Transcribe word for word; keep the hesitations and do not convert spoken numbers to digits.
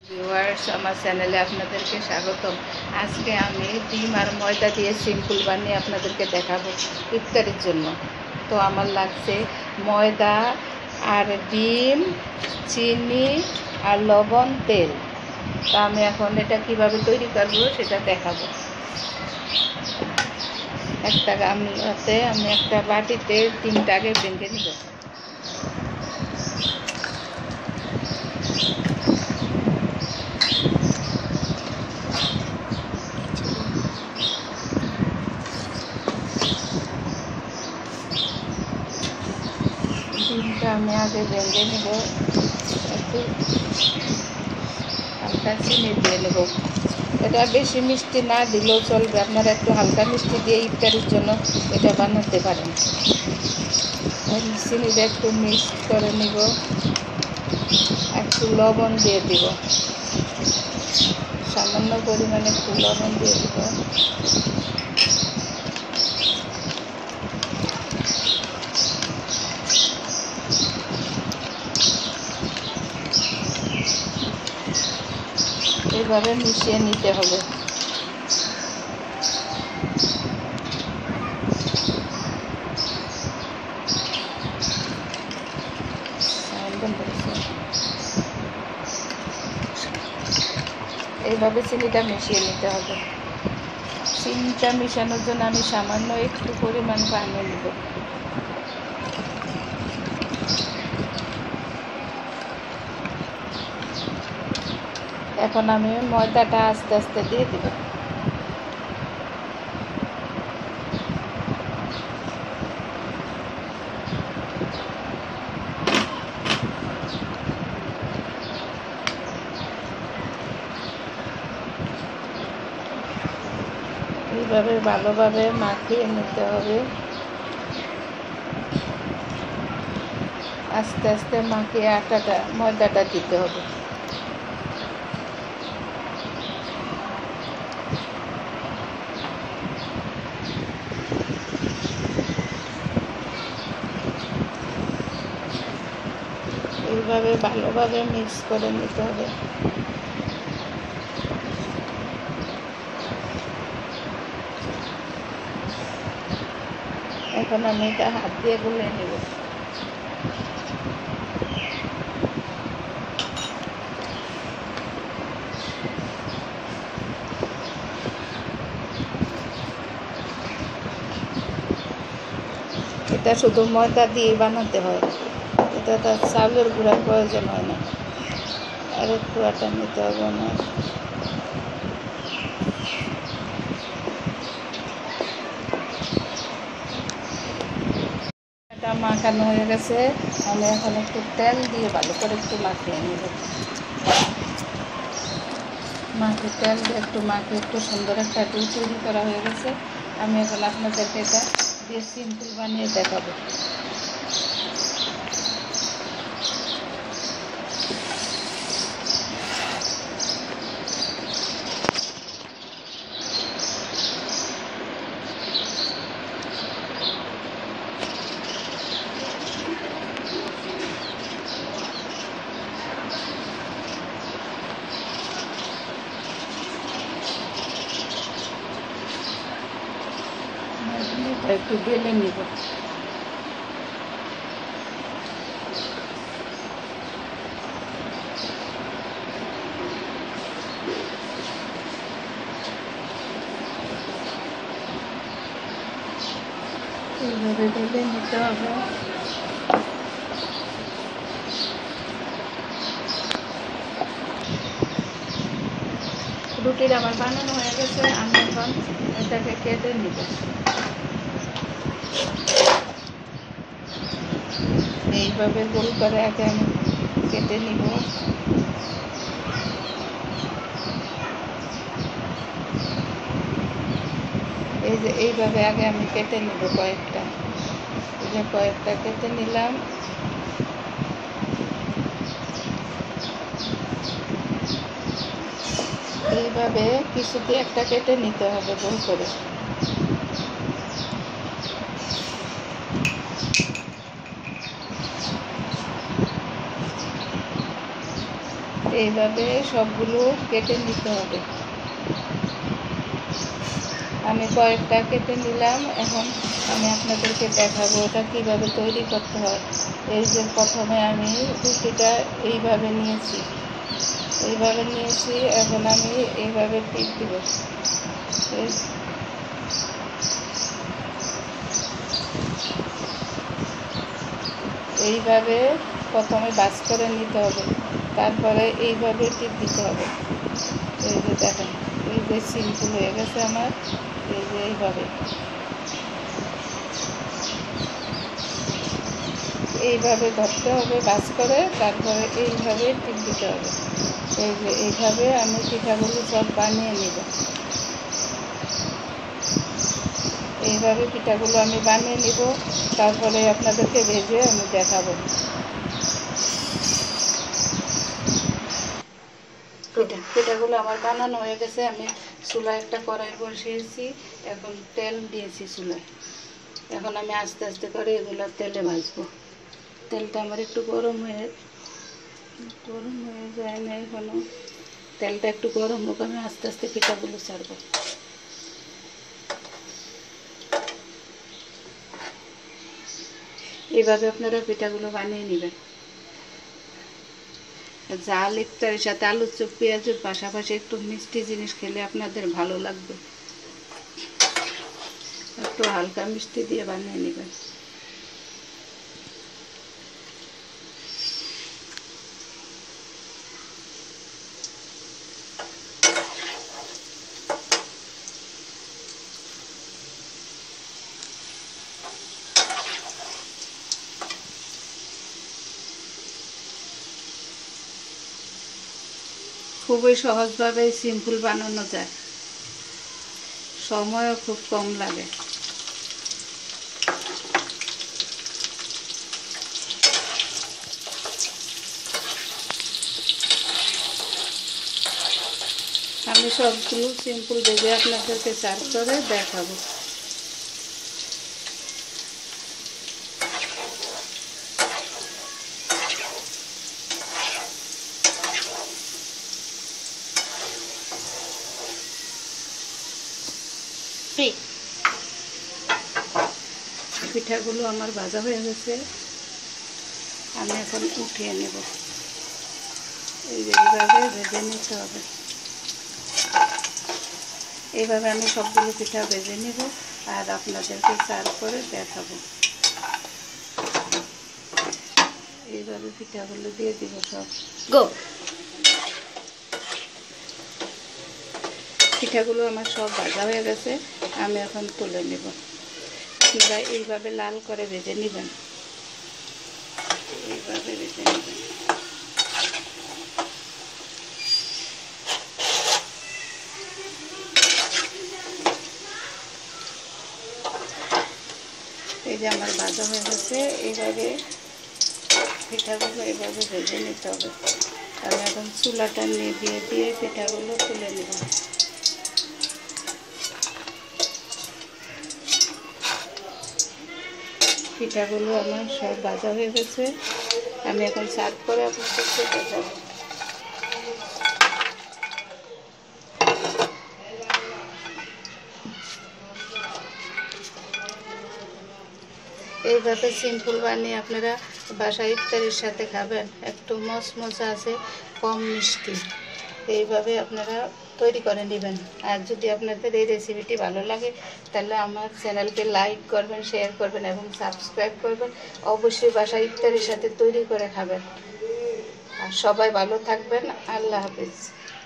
Viewers, আমার চ্যানেলে আপনাদেরকে স্বাগতম। আজকে আমি ডিম আর ময়দা দিয়ে সিম্পল বানিয়ে আপনাদেরকে দেখাবো ইফতারির জন্য। তো আমার লাগছে ময়দা আর ডিম, চিনি আর লবণ, তেল। তা আমি এখন এটা কিভাবে তৈরি করবো সেটা দেখাবো। একটা গামলাতে আমি একটা বাটিতে ডিমটাকে ভেঙে নিব। ডিমটা আমি আগে ভেঙে নিব, একটু হালকা চিনি দিয়ে নেব। এটা বেশি মিষ্টি না দিলেও চলবে, আপনারা একটু হালকা মিষ্টি দিয়ে ইফতারির জন্য এটা বানাতে পারেন। চিনিটা একটু মিক্স করে নিব, একটু লবণ দিয়ে দিব, সামান্য পরিমাণে একটু লবণ দিয়ে দিব। এইভাবে মিশিয়ে নিতে হবে। এইভাবে চিনিটা মিশিয়ে নিতে হবে। চিনিটা মিশানোর জন্য আমি সামান্য একটু পরিমাণ পানি নেব। এখন আমি ময়দাটা আস্তে আস্তে দিয়ে দিব। এইভাবে ভালোভাবে মাখিয়ে নিতে হবে। আস্তে আস্তে মাখিয়ে আটাটা ময়দাটা দিতে হবে। এইভাবে ভালোভাবে মিক্স করে নিতে হবে। এখন আমি এটা হাত দিয়ে গুলে নেব। এটা শুধু ময়দা দিয়ে বানাতে হয়, এটা তার চাউলের গুঁড়ার প্রয়োজন হয় না। আর একটু আটা নিতে হবে না। এটা মাখানো হয়ে গেছে, আমি এখন একটু তেল দিয়ে ভালো করে একটু মাখিয়ে নেব। মাখিয়ে তেল দিয়ে একটু মাখিয়ে একটু সুন্দর একটা ডো তৈরি করা হয়ে গেছে। আমি এখন আপনাদেরকে এটা দিয়ে সিম্পল বানিয়ে দেখাবো। একটু বেলে নিব। এইভাবে বেলে নিতে হবে। রুটিটা আমার বানানো হয়ে গেছে, আমি এখন এটাকে কেটে নিব। এইভাবে গোল করে আগে আমি কেটে নিব। এই যে এইভাবে আগে আমি কেটে নিব কয়েকটা। এই যে কয়েকটা কেটে নিলাম। এইভাবে কিছুতে একটা কেটে নিতে হবে গোল করে। এইভাবে সবগুলো কেটে নিতে হবে। আমি কয়েকটা কেটে নিলাম, এখন আমি আপনাদেরকে দেখাবো এটা কীভাবে তৈরি করতে হয়। এই যে প্রথমে আমি রুটিটা এইভাবে নিয়েছি এইভাবে নিয়েছি এখন আমি এইভাবে টিপ দিব। এইভাবে প্রথমে বাস করে নিতে হবে, তারপরে এইভাবে টিপ দিতে হবে। এই যে দেখেন, এই যে সিম্পল হয়ে গেছে আমার। এই যে এইভাবে এইভাবে ধরতে হবে বাস করে, তারপরে এইভাবে টিপ দিতে হবে। এই যে এইভাবে আমি পিঠাগুলো সব বানিয়ে নেব। এইভাবে পিঠাগুলো আমি বানিয়ে নিব, তারপরে আপনাদেরকে ভেজে আমি দেখাবো। পিঠা পিঠাগুলো আমার বানানো হয়ে গেছে। আমি চুলায় একটা কড়াই বসিয়েছি, এখন তেল দিয়েছি চুলায়। এখন আমি আস্তে আস্তে করে এগুলো তেলে ভাজবো। তেলটা আমার একটু গরম হয়ে গরম হয়ে যায় না এখনো। তেলটা একটু গরম হোক, আমি আস্তে আস্তে পিঠাগুলো ছাড়বো। এইভাবে আপনারা পিঠাগুলো বানিয়ে নেবেন। জাল ইফতারের সাথে আলুর চপ পেঁয়াজের পাশাপাশি একটু মিষ্টি জিনিস খেলে আপনাদের ভালো লাগবে। একটু হালকা মিষ্টি দিয়ে বানিয়ে নেবেন। খুবই সহজভাবে সিম্পল বানানো যায়, সময়ও খুব কম লাগে। আমি সবগুলো সিম্পল ভেজে আপনাদেরকে সার্ভ করে দেখাবো। পিঠাগুলো আমার ভাজা হয়ে গেছে, আমি এখন উঠিয়ে নেব। এই যে এইভাবে ভেজে নিতে হবে। এইভাবে আমি সবগুলো পিঠা ভেজে নেব আর আপনাদেরকে সার্ভ করে দেখাবো। এইভাবে পিঠাগুলো দিয়ে দিব সব। গো পিঠাগুলো আমার সব ভাজা হয়ে গেছে, আমি এখন তুলে নেব। আপনারা এইভাবে লাল করে ভেজে নেবেন, এইভাবে ভেজে নেবেন। এই যে আমার ভাজা হয়ে গেছে, এইভাবে পিঠাগুলো এইভাবে ভেজে নিতে হবে। আমি এখন চুলাটা নিভিয়ে দিয়ে পিঠাগুলো তুলে নেব। পিঠাগুলো আমার সব ভাজা হয়ে গেছে, আমি এখন সার্ভ করে আপনাদেরকে দেখাবো। এইভাবে সিম্পল বানিয়ে আপনারা বাসায় ইফতারির সাথে খাবেন, একটু মচমচা আছে, কম মিষ্টি। এইভাবে আপনারা তৈরি করে নেবেন। আর যদি আপনাদের এই রেসিপিটি ভালো লাগে তাহলে আমার চ্যানেলকে লাইক করবেন, শেয়ার করবেন এবং সাবস্ক্রাইব করবেন। অবশ্যই বাসায় ইফতারির সাথে তৈরি করে খাবেন। আর সবাই ভালো থাকবেন। আল্লাহ হাফিজ।